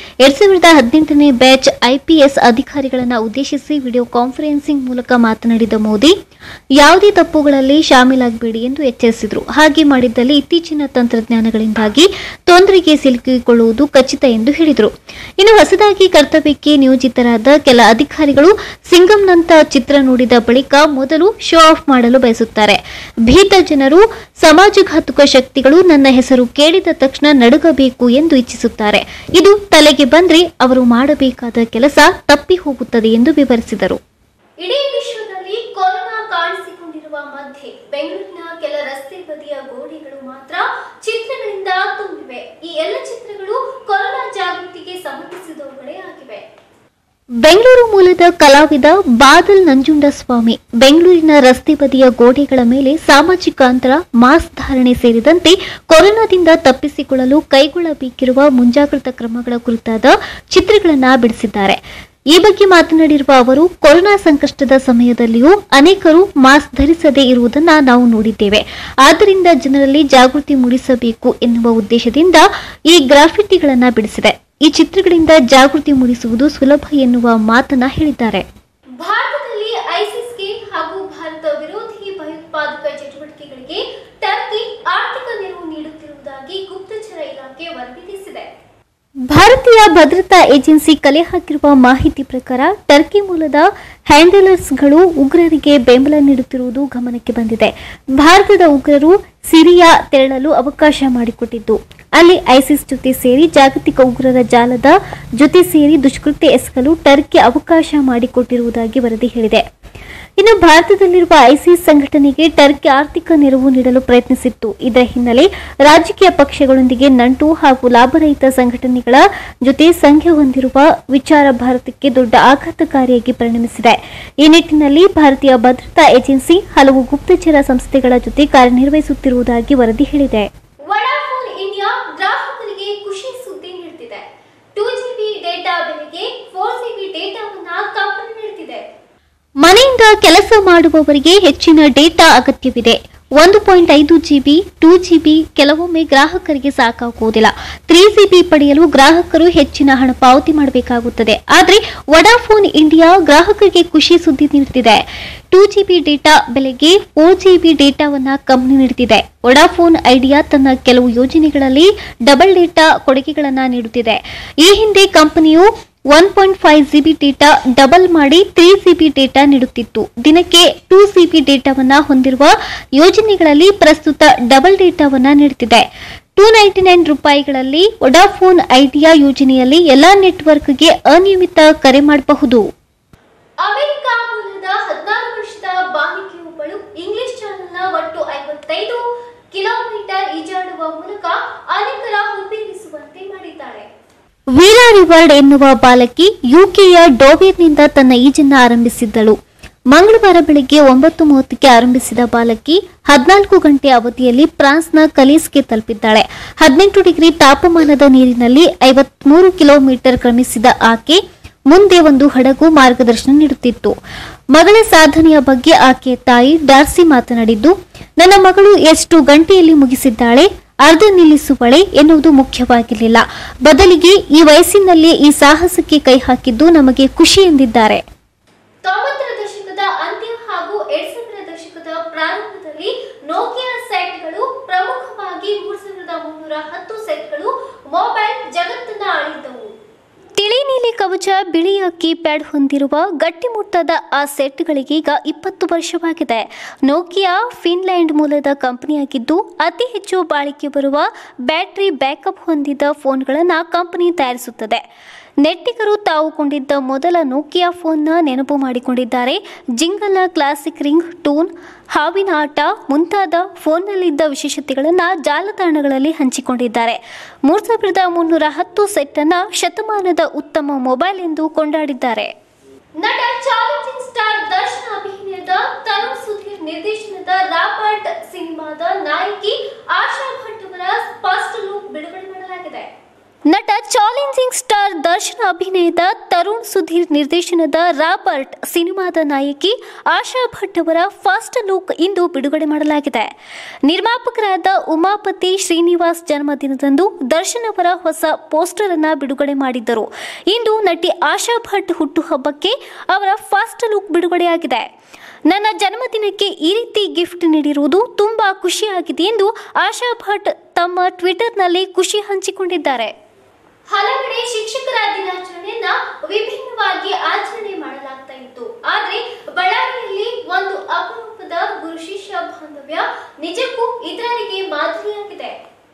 2018ನೇ ಬ್ಯಾಚ್ ಐಪಿಎಸ್ ಅಧಿಕಾರಿಗಳನ್ನು ಉದ್ದೇಶಿಸಿ ವಿಡಿಯೋ ಕಾನ್ಫರೆನ್ಸಿಂಗ್ ಮೂಲಕ ಮಾತನಾಡಿದ ಮೋದಿ ಯಾವುದೇ ತಪ್ಪುಗಳಲ್ಲಿ ಶಾಮೀಲಾಗಬೇಡಿ ಎಂದು ಎಚ್ಚರಿಸಿದರು. ಹಾಗೆ ಮಾಡಿದ್ದಲ್ಲಿ ಇತ್ತೀಚಿನ ತಂತ್ರಜ್ಞಾನಗಳಿಂದಾಗಿ ತೊಂದರೆಗೆ ಸಿಲುಕಿಕೊಳ್ಳುವುದು ಖಚಿತ ಎಂದು ಹೇಳಿದರು. ಇನ್ನು ಹೊಸದಾಗಿ ಕರ್ತವ್ಯಕ್ಕೆ ನಿಯೋಜಿತರಾದ ಕೆಲ ಅಧಿಕಾರಿಗಳು ಸಿಂಗಂನಂತ ಚಿತ್ರ ನೋಡಿದ ಬಳಿಕ ಮೊದಲು ಶೋ ಆಫ್ ಮಾಡಲು ಬಯಸುತ್ತಾರೆ. ಭೀತ ಜನರು, ಸಮಾಜಘಾತುಕ ಶಕ್ತಿಗಳು ನನ್ನ ಹೆಸರು ಕೇಳಿದ ತಕ್ಷಣ ನಡುಗಬೇಕು ಎಂದು ಇಚ್ಛಿಸುತ್ತಾರೆ. ಇದು ತಲೆಗೆ ಬಂದ್ರೆ ಅವರು ಮಾಡಬೇಕಾದ ಕೆಲಸ ತಪ್ಪಿ ಹೋಗುತ್ತದೆ ಎಂದು ವಿವರಿಸಿದರು. ಇಡೀ ವಿಶ್ವದಲ್ಲಿ ಕೊರೋನಾ ಕಾಣಿಸಿಕೊಂಡಿರುವ ಮಧ್ಯೆ ಬೆಂಗಳೂರಿನ ಕೆಲ ರಸ್ತೆ ಬದಿಯ ಗೋಡೆಗಳು ಮಾತ್ರ ಚಿತ್ರಗಳಿಂದ ತುಂಬಿವೆ. ಈ ಎಲ್ಲ ಚಿತ್ರಗಳು ಕೊರೋನಾ ಜಾಗೃತಿಗೆ ಸಂಬಂಧಿಸಿದವುಗಳೇ ಆಗಿವೆ. ಬೆಂಗಳೂರು ಮೂಲದ ಕಲಾವಿದ ಬಾದಲ್ ನಂಜುಂಡಸ್ವಾಮಿ ಬೆಂಗಳೂರಿನ ರಸ್ತೆ ಬದಿಯ ಗೋಡೆಗಳ ಮೇಲೆ ಸಾಮಾಜಿಕ ಅಂತರ, ಮಾಸ್ಕ್ ಧಾರಣೆ ಸೇರಿದಂತೆ ಕೊರೋನಾದಿಂದ ತಪ್ಪಿಸಿಕೊಳ್ಳಲು ಕೈಗೊಳ್ಳಬೇಕಿರುವ ಮುಂಜಾಗ್ರತಾ ಕ್ರಮಗಳ ಕುರಿತಾದ ಚಿತ್ರಗಳನ್ನು ಬಿಡಿಸಿದ್ದಾರೆ. ಈ ಬಗ್ಗೆ ಮಾತನಾಡಿರುವ ಅವರು, ಕೊರೋನಾ ಸಂಕಷ್ಟದ ಸಮಯದಲ್ಲಿಯೂ ಅನೇಕರು ಮಾಸ್ಕ್ ಧರಿಸದೇ ಇರುವುದನ್ನು ನಾವು ನೋಡಿದ್ದೇವೆ. ಆದ್ದರಿಂದ ಜನರಲ್ಲಿ ಜಾಗೃತಿ ಮೂಡಿಸಬೇಕು ಎನ್ನುವ ಉದ್ದೇಶದಿಂದ ಈ ಗ್ರಾಫಿಟಿಗಳನ್ನು ಬಿಡಿಸಿದೆ. ಈ ಚಿತ್ರಗಳಿಂದ ಜಾಗೃತಿ ಮೂಡಿಸುವುದು ಸುಲಭ ಎನ್ನುವ ಮಾತನ್ನ ಹೇಳಿದ್ದಾರೆ. ಭಾರತದಲ್ಲಿ ಐಸಿಸ್ಗೆ ಹಾಗೂ ಭಾರತ ವಿರೋಧಿ ಭಯೋತ್ಪಾದಕ ಚಟುವಟಿಕೆಗಳಿಗೆ ಟರ್ಕಿ ಆರ್ಥಿಕ ನೆರವು ನೀಡುತ್ತಿರುವುದಾಗಿ ಗುಪ್ತಚರ ಇಲಾಖೆ ವರದಿಸಿದೆ. ಭಾರತೀಯ ಭದ್ರತಾ ಏಜೆನ್ಸಿ ಕಲೆ ಹಾಕಿರುವ ಮಾಹಿತಿ ಪ್ರಕಾರ ಟರ್ಕಿ ಮೂಲದ ಹ್ಯಾಂಡಲರ್ಸ್ಗಳು ಉಗ್ರರಿಗೆ ಬೆಂಬಲ ನೀಡುತ್ತಿರುವುದು ಗಮನಕ್ಕೆ ಬಂದಿದೆ. ಭಾರತದ ಉಗ್ರರು ಸಿರಿಯಾ ತೆರಳಲು ಅವಕಾಶ ಮಾಡಿಕೊಟ್ಟಿದ್ದು, ಅಲ್ಲಿ ಐಸಿಸ್ ಜೊತೆ ಸೇರಿ ಜಾಗತಿಕ ಉಗ್ರರ ಜಾಲದ ಜೊತೆ ಸೇರಿ ದುಷ್ಕೃತ್ಯ ಎಸಗಲು ಟರ್ಕಿ ಅವಕಾಶ ಮಾಡಿಕೊಟ್ಟಿರುವುದಾಗಿ ವರದಿ ಹೇಳಿದೆ. ಇನ್ನು ಭಾರತದಲ್ಲಿರುವ ಐಸಿಸ್ ಸಂಘಟನೆಗೆ ಟರ್ಕಿ ಆರ್ಥಿಕ ನೆರವು ನೀಡಲು ಪ್ರಯತ್ನಿಸಿತ್ತು. ಇದರ ಹಿನ್ನೆಲೆ ರಾಜಕೀಯ ಪಕ್ಷಗಳೊಂದಿಗೆ ನಂಟು ಹಾಗೂ ಲಾಭರಹಿತ ಸಂಘಟನೆಗಳ ಜೊತೆ ಸಂಖ್ಯೆ ಹೊಂದಿರುವ ವಿಚಾರ ಭಾರತಕ್ಕೆ ದೊಡ್ಡ ಆಘಾತಕಾರಿಯಾಗಿ ಪರಿಣಮಿಸಿದೆ. ಈ ನಿಟ್ಟಿನಲ್ಲಿ ಭಾರತೀಯ ಭದ್ರತಾ ಏಜೆನ್ಸಿ ಹಲವು ಗುಪ್ತಚರ ಸಂಸ್ಥೆಗಳ ಜೊತೆ ಕಾರ್ಯನಿರ್ವಹಿಸುತ್ತಿರುವುದಾಗಿ ವರದಿ ಹೇಳಿದೆ. ವಡಾಫೋನ್ ಇಂಡಿಯಾ ಗ್ರಾಹಕರಿಗೆ ಖುಷಿ ಸುದ್ದಿ ನೀಡುತ್ತಿದೆ. 2GB ಡೇಟಾ ಬೆಲೆಗೆ 4GB ಡೇಟಾವನ್ನು ಕಂಪನಿ ನೀಡುತ್ತಿದೆ. ಮನೆಯಿಂದ ಕೆಲಸ ಮಾಡುವವರಿಗೆ ಹೆಚ್ಚಿನ ಡೇಟಾ ಅಗತ್ಯವಿದೆ. 1.5 GB 2GB ಕೆಲವೊಮ್ಮೆ ಗ್ರಾಹಕರಿಗೆ ಸಾಕಾಗುವುದಿಲ್ಲ. 3GB ಪಡೆಯಲು ಗ್ರಾಹಕರು ಹೆಚ್ಚಿನ ಹಣ ಪಾವತಿ ಮಾಡಬೇಕಾಗುತ್ತದೆ. ಆದರೆ ವಡಾಫೋನ್ ಇಂಡಿಯಾ ಗ್ರಾಹಕರಿಗೆ ಖುಷಿ ಸುದ್ದಿ ನೀಡುತ್ತಿದೆ. 2GB ಡೇಟಾ ಬೆಲೆಗೆ 4GB ಡೇಟಾವನ್ನು ಕಂಪನಿ ನೀಡುತ್ತಿದೆ. ವಡಾಫೋನ್ ಐಡಿಯಾ ತನ್ನ ಕೆಲವು ಯೋಜನೆಗಳಲ್ಲಿ ಡಬಲ್ ಡೇಟಾ ಕೊಡುಗೆಗಳನ್ನು ನೀಡುತ್ತಿದೆ. ಈ ಹಿಂದೆ ಕಂಪನಿಯು 1.5 GB ಡೇಟಾ ಡಬಲ್ ಮಾಡಿ 3 GB ಡೇಟಾ ನೀಡುತ್ತಿತ್ತು. ದಿನಕ್ಕೆ 2 GB ಡೇಟಾವನ್ನು ಹೊಂದಿರುವ ಯೋಜನೆಗಳಲ್ಲಿ ಪ್ರಸ್ತುತ ಡಬಲ್ ಡೇಟಾವನ್ನು ನೀಡುತ್ತಿದೆ. 299 ರೂಪಾಯಿಗಳಲ್ಲಿ ವೊಡಾಫೋನ್ ಐಡಿಯಾ ಯೋಜನೆಯಲ್ಲಿ ಎಲ್ಲಾ ನೆಟ್ವರ್ಕ್ಗೆ ಅನಿಯಮಿತ ಕರೆ ಮಾಡಬಹುದು. ಅಮೆರಿಕ ಮೂಲದ 14 ವರ್ಷದ ಬಾಲಕಿಯೊಬ್ಬಳು ಇಂಗ್ಲಿಷ್ ಚಾನೆಲ್ನ ಒಟ್ಟು 55 ಕಿಲೋಮೀಟರ್ ಈಜಾಡುವ ಮೂಲಕ ಅನೇಕರ ಹುಬ್ಬೇರಿಸುವಂತೆ ಮಾಡಿದ್ದಾಳೆ. ವೀರಾ ರಿವರ್ಡ್ ಎನ್ನುವ ಬಾಲಕಿ ಯುಕೆಯ ಡೋವೇರ್ನಿಂದ ತನ್ನ ಈಜನ್ನು ಆರಂಭಿಸಿದ್ದಳು. ಮಂಗಳವಾರ ಬೆಳಗ್ಗೆ 9:30ಕ್ಕೆ ಆರಂಭಿಸಿದ ಬಾಲಕಿ 14 ಗಂಟೆ ಅವಧಿಯಲ್ಲಿ ಫ್ರಾನ್ಸ್ನ ಕಲೀಸ್ಗೆ ತಲುಪಿದ್ದಾಳೆ. 18 ಡಿಗ್ರಿ ತಾಪಮಾನದ ನೀರಿನಲ್ಲಿ 53 ಕಿಲೋಮೀಟರ್ ಕ್ರಮಿಸಿದ ಆಕೆ ಮುಂದೆ ಒಂದು ಹಡಗು ಮಾರ್ಗದರ್ಶನ ನೀಡುತ್ತಿತ್ತು. ಮಗಳ ಸಾಧನೆಯ ಬಗ್ಗೆ ಆಕೆಯ ತಾಯಿ ಡಾರ್ಸಿ ಮಾತನಾಡಿದ್ದು, ನನ್ನ ಮಗಳು ಎಷ್ಟು ಗಂಟೆಯಲ್ಲಿ ಮುಗಿಸಿದ್ದಾಳೆ, ಅರ್ಧ ನಿಲ್ಲಿಸುವಳೆ ಎನ್ನುವುದು ಮುಖ್ಯವಾಗಿರಲಿಲ್ಲ. ಬದಲಿಗೆ ಈ ವಯಸ್ಸಿನಲ್ಲೇ ಈ ಸಾಹಸಕ್ಕೆ ಕೈ ಹಾಕಿದ್ದು ನಮಗೆ ಖುಷಿ ಎಂದಿದ್ದಾರೆ. 90ರ ದಶಕದ ಅಂತ್ಯ ಹಾಗೂ 2000ರ ದಶಕದ ಪ್ರಾರಂಭದಲ್ಲಿ ನೋಕಿಯಾ ಸೆಟ್ಗಳು ಪ್ರಮುಖವಾಗಿ 3310 ಸೆಟ್ಗಳು ಮೊಬೈಲ್ ಜಗತ್ತನ್ನ ಆಳಿದ್ದವು. ತಿಳಿ ನೀಲಿ ಕವಚ ಬಿಳಿಯ ಕೀಪ್ಯಾಡ್ ಹೊಂದಿರುವ ಗಟ್ಟಿಮುಟ್ಟಾದ ಆ ಸೆಟ್ಗಳಿಗೀಗ 20 ವರ್ಷವಾಗಿದೆ. ನೋಕಿಯಾ ಫಿನ್ಲ್ಯಾಂಡ್ ಮೂಲದ ಕಂಪನಿಯಾಗಿದ್ದು ಅತಿ ಹೆಚ್ಚು ಬಾಳಿಕೆ ಬರುವ ಬ್ಯಾಟರಿ ಬ್ಯಾಕಪ್ ಹೊಂದಿದ ಫೋನ್ಗಳನ್ನು ಕಂಪನಿ ತಯಾರಿಸುತ್ತದೆ. ನೆಟ್ಟಿಗರು ತಾವು ಕೊಂಡಿದ್ದ ಮೊದಲ ನೋಕಿಯಾ ಫೋನ್ನ ನೆನಪು ಮಾಡಿಕೊಂಡಿದ್ದಾರೆ. ಜಿಂಗಲ್ನ ಕ್ಲಾಸಿಕ್ ರಿಂಗ್ ಟೂನ್, ಹಾವಿನ ಆಟ ಮುಂತಾದ ಫೋನ್ನಲ್ಲಿದ್ದ ವಿಶೇಷತೆಗಳನ್ನು ಜಾಲತಾಣಗಳಲ್ಲಿ ಹಂಚಿಕೊಂಡಿದ್ದಾರೆ. 3310 ಸೆಟ್ ಅನ್ನು ಶತಮಾನದ ಉತ್ತಮ ಮೊಬೈಲ್ ಎಂದು ಕೊಂಡಾಡಿದ್ದಾರೆ. ನಟ ಚಾಲೆಂಜಿಂಗ್ ಸ್ಟಾರ್ ದರ್ಶನ್ ಅಭಿನಯದ ತರುಣ್ ಸುಧೀರ್ ನಿರ್ದೇಶನದ ರಾಬರ್ಟ್ ಸಿನಿಮಾದ ನಾಯಕಿ ಆಶಾ ಭಟ್ ಅವರ ಫಸ್ಟ್ ಲುಕ್ ಬಿಡುಗಡೆ ಮಾಡಲಾಗಿದೆ. ನಟ ಚಾಲೆಂಜಿಂಗ್ ಸ್ಟಾರ್ ದರ್ಶನ್ ಅಭಿನಯದ ತರುಣ್ ಸುಧೀರ್ ನಿರ್ದೇಶನದ ರಾಬರ್ಟ್ ಸಿನಿಮಾದ ನಾಯಕಿ ಆಶಾ ಭಟ್ ಅವರ ಫಸ್ಟ್ ಲುಕ್ ಇಂದು ಬಿಡುಗಡೆ ಮಾಡಲಾಗಿದೆ. ನಿರ್ಮಾಪಕರಾದ ಉಮಾಪತಿ ಶ್ರೀನಿವಾಸ್ ಜನ್ಮದಿನದಂದು ದರ್ಶನ್ ಅವರ ಹೊಸ ಪೋಸ್ಟರ್ ಅನ್ನು ಬಿಡುಗಡೆ ಮಾಡಿದ್ದರು. ಇಂದು ನಟಿ ಆಶಾ ಭಟ್ ಹುಟ್ಟುಹಬ್ಬಕ್ಕೆ ಅವರ ಫಸ್ಟ್ ಲುಕ್ ಬಿಡುಗಡೆಯಾಗಿದೆ. ನನ್ನ ಜನ್ಮದಿನಕ್ಕೆ ಈ ರೀತಿ ಗಿಫ್ಟ್ ನೀಡಿರುವುದು ತುಂಬಾ ಖುಷಿಯಾಗಿದೆ ಎಂದು ಆಶಾ ಭಟ್ ತಮ್ಮ ಟ್ವಿಟರ್ನಲ್ಲಿ ಖುಷಿ ಹಂಚಿಕೊಂಡಿದ್ದಾರೆ. ಹಲವೆಡೆ ಶಿಕ್ಷಕರ ದಿನಾಚರಣೆಯನ್ನ ವಿಭಿನ್ನವಾಗಿ ಆಚರಣೆ ಮಾಡಲಾಗ್ತಾ ಇತ್ತು. ಆದ್ರೆ ಬಳ್ಳಾರಿಯಲ್ಲಿ ಒಂದು ಅಪರೂಪದ ಗುರು ಶಿಷ್ಯ ಬಾಂಧವ್ಯ ನಿಜಕ್ಕೂ ಇತರರಿಗೆ ಮಾದರಿಯಾಗಿದೆ.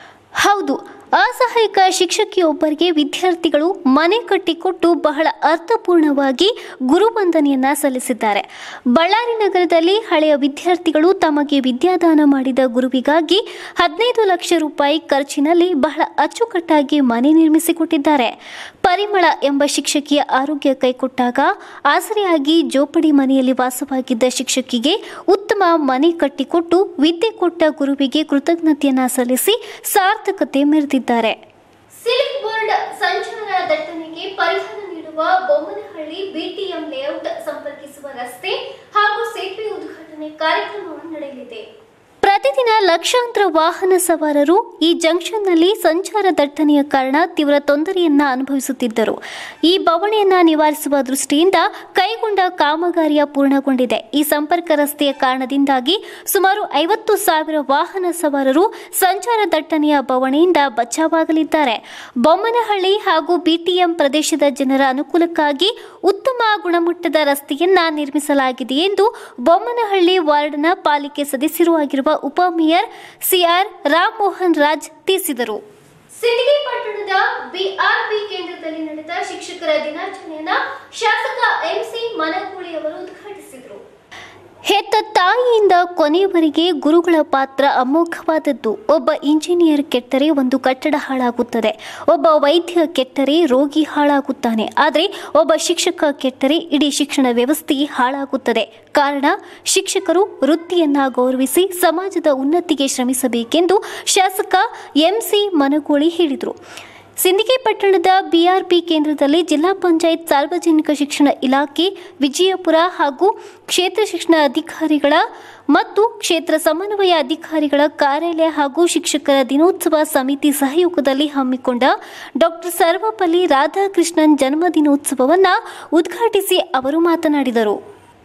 ಹೌದು, ಅಸಹಾಯಕ ಶಿಕ್ಷಕಿಯೊಬ್ಬರಿಗೆ ವಿದ್ಯಾರ್ಥಿಗಳು ಮನೆ ಕಟ್ಟಿಕೊಟ್ಟು ಬಹಳ ಅರ್ಥಪೂರ್ಣವಾಗಿ ಗುರುವಂದನೆಯನ್ನ ಸಲ್ಲಿಸಿದ್ದಾರೆ. ಬಳ್ಳಾರಿ ನಗರದಲ್ಲಿ ಹಳೆಯ ವಿದ್ಯಾರ್ಥಿಗಳು ತಮಗೆ ವಿದ್ಯಾದಾನ ಮಾಡಿದ ಗುರುವಿಗಾಗಿ 15 ಲಕ್ಷ ರೂಪಾಯಿ ಖರ್ಚಿನಲ್ಲಿ ಬಹಳ ಅಚ್ಚುಕಟ್ಟಾಗಿ ಮನೆ ನಿರ್ಮಿಸಿಕೊಟ್ಟಿದ್ದಾರೆ. ಪರಿಮಳ ಎಂಬ ಶಿಕ್ಷಕಿಯ ಆರೋಗ್ಯ ಕೈಕೊಟ್ಟಾಗ ಆಸರೆಯಾಗಿ ಜೋಪಡಿ ಮನೆಯಲ್ಲಿ ವಾಸವಾಗಿದ್ದ ಶಿಕ್ಷಕಿಗೆ ಉತ್ತಮ ಮನೆ ಕಟ್ಟಿಕೊಟ್ಟು ವಿದ್ಯೆ ಕೊಟ್ಟ ಗುರುವಿಗೆ ಕೃತಜ್ಞತೆಯನ್ನ ಸಲ್ಲಿಸಿ ಸಾರ್ಥಕತೆ ಮೆರೆದಿದ್ದಾರೆ. ಸಿಲ್ಕ್ ಬೋರ್ಡ್ ಸಂಚಾರ ದಟ್ಟಣೆಗೆ ಪರಿಹಾರ ನೀಡುವ ಬೊಮ್ಮನಹಳ್ಳಿ ಬಿಟಿಎಂ ಲೇಔಟ್ ಸಂಪರ್ಕಿಸುವ ರಸ್ತೆ ಹಾಗೂ ಸೇತುವೆ ಉದ್ಘಾಟನೆ ಕಾರ್ಯಕ್ರಮವನ್ನು ನಡೆಯಲಿದೆ. ಪ್ರತಿದಿನ ಲಕ್ಷಾಂತರ ವಾಹನ ಸವಾರರು ಈ ಜಂಕ್ಷನ್ನಲ್ಲಿ ಸಂಚಾರ ದಟ್ಟಣೆಯ ಕಾರಣ ತೀವ್ರ ತೊಂದರೆಯನ್ನ ಅನುಭವಿಸುತ್ತಿದ್ದರು. ಈ ಬವಣೆಯನ್ನ ನಿವಾರಿಸುವ ದೃಷ್ಟಿಯಿಂದ ಕೈಗೊಂಡ ಕಾಮಗಾರಿಯ ಪೂರ್ಣಗೊಂಡಿದೆ. ಈ ಸಂಪರ್ಕ ರಸ್ತೆಯ ಕಾರಣದಿಂದಾಗಿ ಸುಮಾರು 50,000 ವಾಹನ ಸವಾರರು ಸಂಚಾರ ದಟ್ಟಣೆಯ ಬವಣೆಯಿಂದ ಬಚಾವಾಗಲಿದ್ದಾರೆ. ಬೊಮ್ಮನಹಳ್ಳಿ ಹಾಗೂ ಬಿಟಿಎಂ ಪ್ರದೇಶದ ಜನರ ಅನುಕೂಲಕ್ಕಾಗಿ ಉತ್ತಮ ಗುಣಮಟ್ಟದ ರಸ್ತೆಯನ್ನ ನಿರ್ಮಿಸಲಾಗಿದೆ ಎಂದು ಬೊಮ್ಮನಹಳ್ಳಿ ವಾರ್ಡ್ನ ಪಾಲಿಕೆ ಸದಸ್ಯರು ಆಗಿರುವ ಉಪಮೇಯರ್ ಸಿಆರ್ ರಾಮ್ ಮೋಹನ್ ರಾಜ್ ತಿಳಿಸಿದರು. ಸಿಂದಗಿ ಪಟ್ಟಣದ ಬಿಆರ್ಪಿ ಕೇಂದ್ರದಲ್ಲಿ ನಡೆದ ಶಿಕ್ಷಕರ ದಿನಾಚರಣೆಯನ್ನು ಶಾಸಕ ಎಂಸಿ ಮನಗೂಳಿ ಅವರು ಉದ್ಘಾಟಿಸಿದರು. ಹೆತ್ತ ತಾಯಿಯಿಂದ ಕೊನೆಯವರೆಗೆ ಗುರುಗಳ ಪಾತ್ರ ಅಮೋಘವಾದದ್ದು. ಒಬ್ಬ ಇಂಜಿನಿಯರ್ ಕೆಟ್ಟರೆ ಒಂದು ಕಟ್ಟಡ ಹಾಳಾಗುತ್ತದೆ, ಒಬ್ಬ ವೈದ್ಯ ಕೆಟ್ಟರೆ ರೋಗಿ ಹಾಳಾಗುತ್ತಾನೆ. ಆದರೆ ಒಬ್ಬ ಶಿಕ್ಷಕ ಕೆಟ್ಟರೆ ಇಡೀ ಶಿಕ್ಷಣ ವ್ಯವಸ್ಥೆ ಹಾಳಾಗುತ್ತದೆ. ಕಾರಣ ಶಿಕ್ಷಕರು ವೃತ್ತಿಯನ್ನ ಗೌರವಿಸಿ ಸಮಾಜದ ಉನ್ನತಿಗೆ ಶ್ರಮಿಸಬೇಕೆಂದು ಶಾಸಕ ಎಂಸಿ ಮನಗೂಳಿ ಹೇಳಿದರು. ಸಿಂದಗಿ ಪಟ್ಟಣದ ಬಿಆರ್ಪಿ ಕೇಂದ್ರದಲ್ಲಿ ಜಿಲ್ಲಾ ಪಂಚಾಯತ್ ಸಾರ್ವಜನಿಕ ಶಿಕ್ಷಣ ಇಲಾಖೆ ವಿಜಯಪುರ ಹಾಗೂ ಕ್ಷೇತ್ರ ಶಿಕ್ಷಣ ಅಧಿಕಾರಿಗಳ ಮತ್ತು ಕ್ಷೇತ್ರ ಸಮನ್ವಯ ಅಧಿಕಾರಿಗಳ ಕಾರ್ಯಾಲಯ ಹಾಗೂ ಶಿಕ್ಷಕರ ದಿನೋತ್ಸವ ಸಮಿತಿ ಸಹಯೋಗದಲ್ಲಿ ಹಮ್ಮಿಕೊಂಡ ಡಾಕ್ಟರ್ ಸರ್ವಪಲ್ಲಿ ರಾಧಾಕೃಷ್ಣನ್ ಜನ್ಮದಿನೋತ್ಸವವನ್ನು ಉದ್ಘಾಟಿಸಿ ಅವರು ಮಾತನಾಡಿದರು.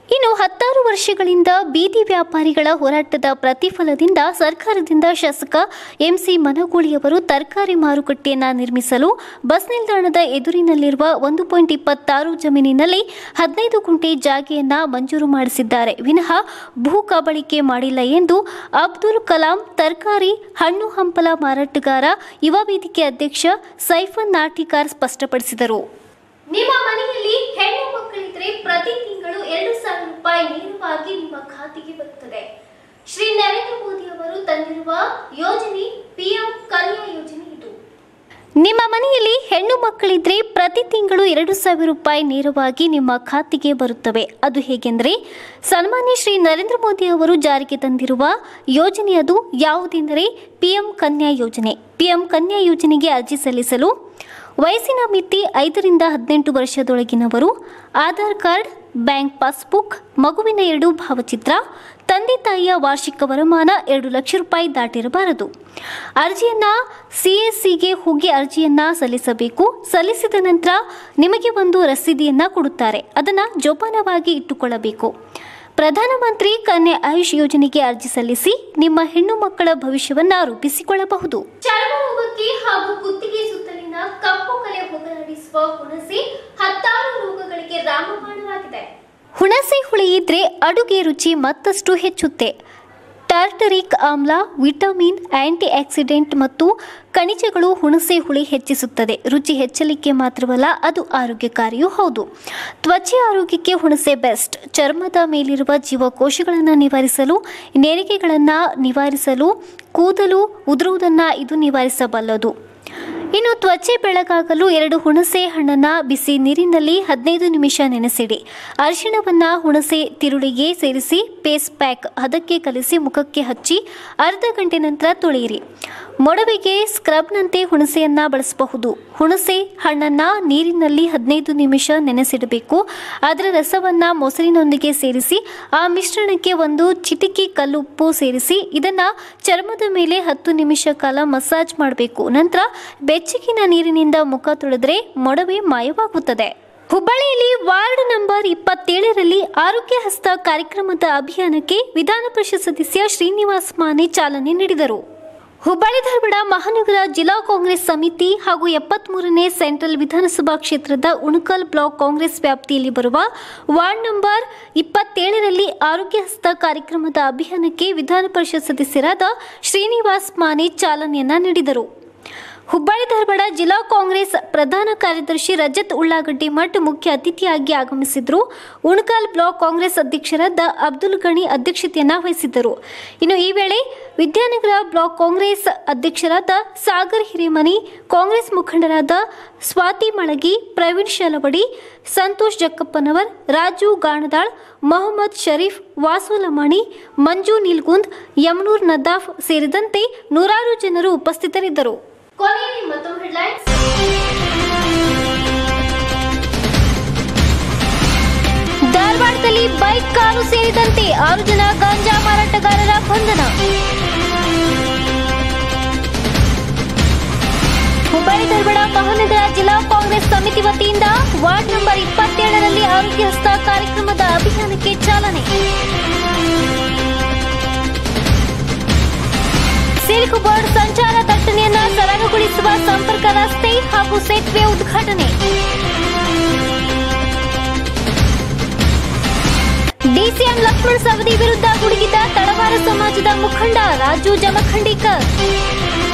ಇನ್ನು 16 ವರ್ಷಗಳಿಂದ ಬೀದಿ ವ್ಯಾಪಾರಿಗಳ ಹೋರಾಟದ ಪ್ರತಿಫಲದಿಂದ ಸರ್ಕಾರದಿಂದ ಶಾಸಕ ಎಂಸಿ ಮನಗೂಳಿಯವರು ತರಕಾರಿ ಮಾರುಕಟ್ಟೆಯನ್ನು ನಿರ್ಮಿಸಲು ಬಸ್ ನಿಲ್ದಾಣದ ಎದುರಿನಲ್ಲಿರುವ 1.26 ಜಮೀನಿನಲ್ಲಿ 15 ಗುಂಟೆ ಜಾಗೆಯನ್ನ ಮಂಜೂರು ಮಾಡಿಸಿದ್ದಾರೆ ವಿನಃ ಭೂ ಕಬಳಿಕೆ ಮಾಡಿಲ್ಲ ಎಂದು ಅಬ್ದುಲ್ ಕಲಾಂ ತರಕಾರಿ ಹಣ್ಣು ಹಂಪಲ ಮಾರಾಟಗಾರ ಯುವ ವೇದಿಕೆ ಅಧ್ಯಕ್ಷ ಸೈಫನ್ ನಾಟಿಕಾರ್ ಸ್ಪಷ್ಟಪಡಿಸಿದರು. ನಿಮ್ಮ ಮನೆಯಲ್ಲಿ ಹೆಣ್ಣು ಮಕ್ಕಳಿದ್ರೆ ಪ್ರತಿ ತಿಂಗಳು 2,000 ರೂಪಾಯಿ ನೇರವಾಗಿ ನಿಮ್ಮ ಖಾತೆಗೆ ಬರುತ್ತದೆ. ಶ್ರೀ ನರೇಂದ್ರ ಮೋದಿ ಅವರು ತಂದಿರುವ ಯೋಜನೆ ಪಿಎಂ ಕನ್ಯಾ ಯೋಜನೆ ಇದು. ನಿಮ್ಮ ಮನೆಯಲ್ಲಿ ಹೆಣ್ಣು ಮಕ್ಕಳಿದ್ರೆ ಪ್ರತಿ ತಿಂಗಳು 2,000 ರೂಪಾಯಿ ನೇರವಾಗಿ ನಿಮ್ಮ ಖಾತೆಗೆ ಬರುತ್ತವೆ. ಅದು ಹೇಗೆಂದರೆ ಸನ್ಮಾನ್ಯ ಶ್ರೀ ನರೇಂದ್ರ ಮೋದಿ ಅವರು ಜಾರಿಗೆ ತಂದಿರುವ ಯೋಜನೆ. ಅದು ಯಾವುದೆಂದರೆ ಪಿಎಂ ಕನ್ಯಾ ಯೋಜನೆ. ಪಿಎಂ ಕನ್ಯಾ ಯೋಜನೆಗೆ ಅರ್ಜಿ ಸಲ್ಲಿಸಲು ವಯಸ್ಸಿನ ಮಿತಿ 5 ರಿಂದ 18 ವರ್ಷದೊಳಗಿನವರು, ಆಧಾರ್ ಕಾರ್ಡ್, ಬ್ಯಾಂಕ್ ಪಾಸ್ಬುಕ್, ಮಗುವಿನ 2 ಭಾವಚಿತ್ರ, ತಂದೆ ತಾಯಿಯ ವಾರ್ಷಿಕ ವರಮಾನ 2 ಲಕ್ಷ ರೂಪಾಯಿ ದಾಟಿರಬಾರದು. ಅರ್ಜಿಯನ್ನ ಸಿಎಸ್ಸಿಗೆ ಹೋಗಿ ಅರ್ಜಿಯನ್ನ ಸಲ್ಲಿಸಬೇಕು. ಸಲ್ಲಿಸಿದ ನಂತರ ನಿಮಗೆ ಒಂದು ರಸೀದಿಯನ್ನ ಕೊಡುತ್ತಾರೆ. ಅದನ್ನು ಜೋಪಾನವಾಗಿ ಇಟ್ಟುಕೊಳ್ಳಬೇಕು. ಪ್ರಧಾನಮಂತ್ರಿ ಕನ್ಯಾ ಆಯುಷ್ ಯೋಜನೆಗೆ ಅರ್ಜಿ ಸಲ್ಲಿಸಿ ನಿಮ್ಮ ಹೆಣ್ಣು ಮಕ್ಕಳ ಭವಿಷ್ಯವನ್ನ ರೂಪಿಸಿಕೊಳ್ಳಬಹುದು. ಚರ್ಮ ರೋಗಕ್ಕೆ ಹಾಗೂ ಕುತ್ತಿಗೆ ಸುತ್ತಲಿನ ಕಪ್ಪು ಕಲೆ ಹೋಗಲಾಡಿಸುವ ಹುಣಸೆ 16 ರೋಗಗಳಿಗೆ ರಾಮಬಾಣವಾಗಿದೆ. ಹುಣಸೆ ಹುಳಿ ಇದ್ರೆ ಅಡುಗೆ ರುಚಿ ಮತ್ತಷ್ಟು ಹೆಚ್ಚುತ್ತೆ. ಟಾರ್ಟರಿಕ್ ಆಮ್ಲ, ವಿಟಮಿನ್, ಆಂಟಿ ಆಕ್ಸಿಡೆಂಟ್ ಮತ್ತು ಖನಿಜಗಳು ಹುಣಸೆ ಹುಳಿ ಹೆಚ್ಚಿಸುತ್ತದೆ. ರುಚಿ ಹೆಚ್ಚಲಿಕ್ಕೆ ಮಾತ್ರವಲ್ಲ, ಅದು ಆರೋಗ್ಯಕಾರಿಯೂ ಹೌದು. ತ್ವಚೆ ಆರೋಗ್ಯಕ್ಕೆ ಹುಣಸೆ ಬೆಸ್ಟ್. ಚರ್ಮದ ಮೇಲಿರುವ ಜೀವಕೋಶಗಳನ್ನು ನಿವಾರಿಸಲು, ನೆರಿಗೆಗಳನ್ನು ನಿವಾರಿಸಲು, ಕೂದಲು ಉದುರುವುದನ್ನು ಇದು ನಿವಾರಿಸಬಲ್ಲದು. ಇನ್ನು ತ್ವಚೆ ಬೆಳಗಾಗಲು 2 ಹುಣಸೆ ಹಣ್ಣನ್ನು ಬಿಸಿ ನೀರಿನಲ್ಲಿ 15 ನಿಮಿಷ ನೆನೆಸಿಡಿ. ಅರಿಶಿಣವನ್ನು ಹುಣಸೆ ತಿರುಳಿಗೆ ಸೇರಿಸಿ ಫೇಸ್ ಪ್ಯಾಕ್ ಹದಕ್ಕೆ ಕಲಿಸಿ ಮುಖಕ್ಕೆ ಹಚ್ಚಿ ಅರ್ಧ ಗಂಟೆ ನಂತರ ತೊಳೆಯಿರಿ. ಮೊಡವೆಗೆ ಸ್ಕ್ರಬ್ನಂತೆ ಹುಣಸೆಯನ್ನು ಬಳಸಬಹುದು. ಹುಣಸೆ ಹಣ್ಣನ್ನು ನೀರಿನಲ್ಲಿ 15 ನಿಮಿಷ ನೆನೆಸಿಡಬೇಕು. ಅದರ ರಸವನ್ನು ಮೊಸರಿನೊಂದಿಗೆ ಸೇರಿಸಿ ಆ ಮಿಶ್ರಣಕ್ಕೆ 1 ಚಿಟಿಕೆ ಕಲ್ಲುಪ್ಪು ಸೇರಿಸಿ ಇದನ್ನು ಚರ್ಮದ ಮೇಲೆ 10 ನಿಮಿಷ ಕಾಲ ಮಸಾಜ್ ಮಾಡಬೇಕು. ನಂತರ ಬೆಚ್ಚಗಿನ ನೀರಿನಿಂದ ಮುಖ ತೊಳೆದರೆ ಮೊಡವೆ ಮಾಯವಾಗುತ್ತದೆ. ಹುಬ್ಬಳ್ಳಿಯಲ್ಲಿ ವಾರ್ಡ್ ನಂಬರ್ 27ರಲ್ಲಿ ಆರೋಗ್ಯ ಹಸ್ತ ಕಾರ್ಯಕ್ರಮದ ಅಭಿಯಾನಕ್ಕೆ ವಿಧಾನ ಪರಿಷತ್ ಸದಸ್ಯ ಶ್ರೀನಿವಾಸ್ ಮಾನೆ ಚಾಲನೆ ನೀಡಿದರು. ಹುಬ್ಬಳ್ಳಿ ಧಾರವಾಡ ಮಹಾನಗರ ಜಿಲ್ಲಾ ಕಾಂಗ್ರೆಸ್ ಸಮಿತಿ ಹಾಗೂ 73ನೇ ಸೆಂಟ್ರಲ್ ವಿಧಾನಸಭಾ ಕ್ಷೇತ್ರದ ಉಣಕಲ್ ಬ್ಲಾಕ್ ಕಾಂಗ್ರೆಸ್ ವ್ಯಾಪ್ತಿಯಲ್ಲಿ ಬರುವ ವಾರ್ಡ್ ನಂಬರ್ 27ರಲ್ಲಿ ಆರೋಗ್ಯ ಹಸ್ತ ಕಾರ್ಯಕ್ರಮದ ಅಭಿಯಾನಕ್ಕೆ ವಿಧಾನ ಪರಿಷತ್ ಸದಸ್ಯರಾದ ಶ್ರೀನಿವಾಸ್ ಮಾನೆ ಚಾಲನೆಯನ್ನ ನೀಡಿದರು. ಹುಬ್ಬಳ್ಳಿ ಧಾರವಾಡ ಜಿಲ್ಲಾ ಕಾಂಗ್ರೆಸ್ ಪ್ರಧಾನ ಕಾರ್ಯದರ್ಶಿ ರಜತ್ ಉಳ್ಳಾಗಡ್ಡಿ ಮಠ್ ಮುಖ್ಯ ಅತಿಥಿಯಾಗಿ ಆಗಮಿಸಿದ್ರು. ಉಣಕಲ್ ಬ್ಲಾಕ್ ಕಾಂಗ್ರೆಸ್ ಅಧ್ಯಕ್ಷರಾದ ಅಬ್ದುಲ್ ಗಣಿ ಅಧ್ಯಕ್ಷತೆಯನ್ನ ವಹಿಸಿದ್ದರು. ಇನ್ನು ಈ ವೇಳೆ ವಿದ್ಯಾನಗರ ಬ್ಲಾಕ್ ಕಾಂಗ್ರೆಸ್ ಅಧ್ಯಕ್ಷರಾದ ಸಾಗರ್ ಹಿರೇಮನಿ, ಕಾಂಗ್ರೆಸ್ ಮುಖಂಡರಾದ ಸ್ವಾತಿ ಮಳಗಿ, ಪ್ರವೀಣ್ ಶಲವಡಿ, ಸಂತೋಷ್ ಜಕ್ಕಪ್ಪನವರ್, ರಾಜು ಗಾಣದಾಳ್, ಮೊಹಮ್ಮದ್ ಶರೀಫ್, ವಾಸು ಲಮಾಣಿ, ಮಂಜು ನೀಲ್ಗುಂದ್, ಯಮನೂರ್ ನದಾಫ್ ಸೇರಿದಂತೆ ನೂರಾರು ಜನರು ಉಪಸ್ಥಿತರಿದ್ದರು. ಕೊನೆಯಲ್ಲಿ ಮತ್ತೊಂದು ಹೆಡ್ಲೈನ್ಸ್. ಧಾರವಾಡದಲ್ಲಿ ಬೈಕ್, ಕಾರು ಸೇರಿದಂತೆ 6 ಜನ ಗಾಂಜಾ ಮಾರಾಟಗಾರರ ಬಂಧನ. ಹುಬ್ಬಳ್ಳಿ ಧಾರವಾಡ ಮಹಾನಗರ ಜಿಲ್ಲಾ ಕಾಂಗ್ರೆಸ್ ಸಮಿತಿ ವತಿಯಿಂದ ವಾರ್ಡ್ ನಂಬರ್ 27ರಲ್ಲಿ ಆರೋಗ್ಯ ಹಸ್ತ ಕಾರ್ಯಕ್ರಮದ ಅಭಿಯಾನಕ್ಕೆ ಚಾಲನೆ. ಸಿಲ್ಕ್ ಬೋರ್ಡ್ ಸಂಚಾರ ದಟ್ಟಣೆಯನ್ನು ಸರಾಗಗೊಳಿಸುವ ಸಂಪರ್ಕ ರಸ್ತೆ ಹಾಗೂ ಸೇತುವೆ ಉದ್ಘಾಟನೆ. ಡಿಸಿಎಂ ಲಕ್ಷ್ಮಣ ಸವದಿ ವಿರುದ್ಧ ಗುಡುಗಿದ ತಳವಾರ ಸಮಾಜದ ಮುಖಂಡ ರಾಜು ಜಮಖಂಡೀಕರ್.